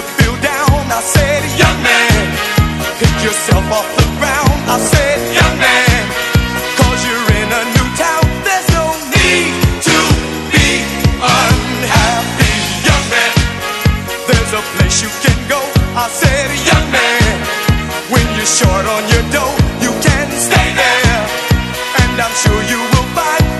feel down. I said, young man, pick yourself off the ground. I said, young man, cause you're in a new town. There's no need to be unhappy, young man. There's a place you can go. I said, young man, when you're short on your dough, you can stay there, and I'm sure you will find